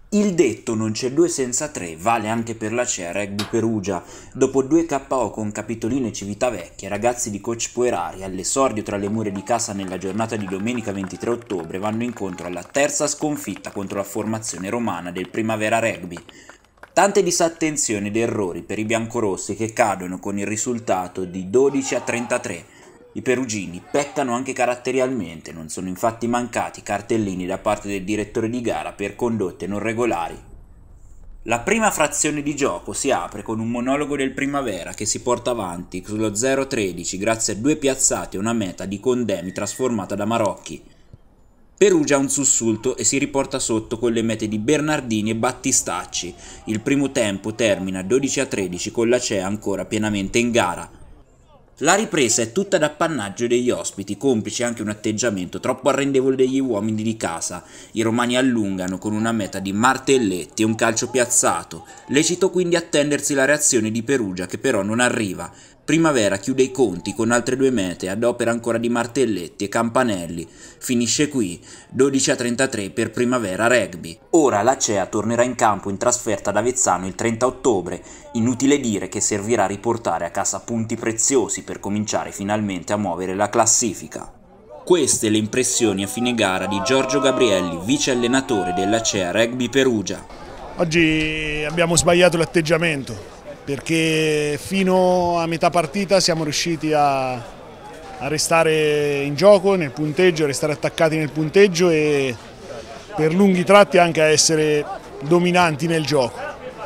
Il detto "non c'è 2 senza 3" vale anche per la CEA Rugby Perugia. Dopo 2 KO con Capitolino e Civitavecchia, i ragazzi di coach Puerari, all'esordio tra le mura di casa nella giornata di domenica 23 ottobre, vanno incontro alla terza sconfitta contro la formazione romana del Primavera Rugby. Tante disattenzioni ed errori per i biancorossi che cadono con il risultato di 12-33. I perugini peccano anche caratterialmente, non sono infatti mancati cartellini da parte del direttore di gara per condotte non regolari. La prima frazione di gioco si apre con un monologo del Primavera che si porta avanti sullo 0-13 grazie a 2 piazzate e una meta di Condemi trasformata da Marocchi. Perugia ha un sussulto e si riporta sotto con le mete di Bernardini e Battistacci. Il primo tempo termina 12-13 con la CEA ancora pienamente in gara. La ripresa è tutta d'appannaggio degli ospiti, complice anche un atteggiamento troppo arrendevole degli uomini di casa. I romani allungano con una meta di martelletti e un calcio piazzato. Lecito quindi attendersi la reazione di Perugia, che però non arriva. Primavera chiude i conti con altre 2 mete ad opera ancora di Martelletti e Campanelli. Finisce qui, 12-33 per Primavera Rugby. Ora la CEA tornerà in campo in trasferta ad Avezzano il 30 ottobre. Inutile dire che servirà a riportare a casa punti preziosi per cominciare finalmente a muovere la classifica. Queste le impressioni a fine gara di Giorgio Gabrielli, vice allenatore della CEA Rugby Perugia. Oggi abbiamo sbagliato l'atteggiamento perché fino a metà partita siamo riusciti a restare in gioco nel punteggio, a restare attaccati nel punteggio e per lunghi tratti anche a essere dominanti nel gioco.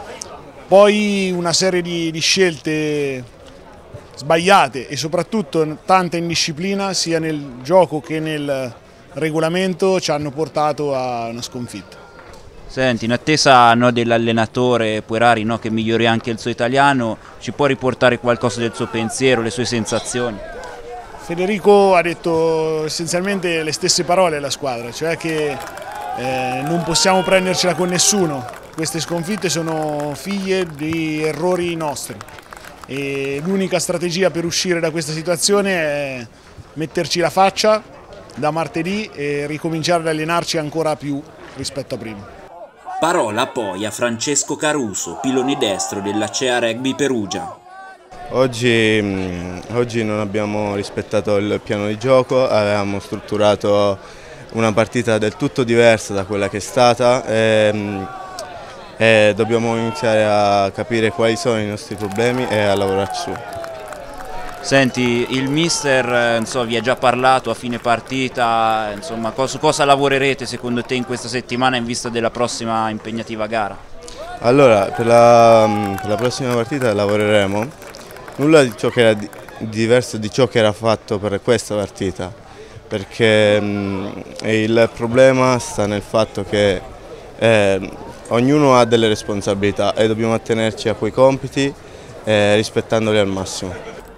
Poi una serie di scelte sbagliate e soprattutto tanta indisciplina sia nel gioco che nel regolamento ci hanno portato a una sconfitta. Senti, in attesa dell'allenatore Puerari che migliori anche il suo italiano, ci può riportare qualcosa del suo pensiero, le sue sensazioni? Federico ha detto essenzialmente le stesse parole alla squadra, cioè che non possiamo prendercela con nessuno, queste sconfitte sono figlie di errori nostri e l'unica strategia per uscire da questa situazione è metterci la faccia da martedì e ricominciare ad allenarci ancora più rispetto a prima. Parola poi a Francesco Caruso, pilone destro della CEA Rugby Perugia. Oggi non abbiamo rispettato il piano di gioco, avevamo strutturato una partita del tutto diversa da quella che è stata e dobbiamo iniziare a capire quali sono i nostri problemi e a lavorarci su. Senti, il mister vi ha già parlato a fine partita, insomma, su cosa lavorerete secondo te in questa settimana in vista della prossima impegnativa gara? Allora, per la prossima partita lavoreremo nulla di ciò che era diverso di ciò che era fatto per questa partita, perché il problema sta nel fatto che ognuno ha delle responsabilità e dobbiamo attenerci a quei compiti rispettandoli al massimo.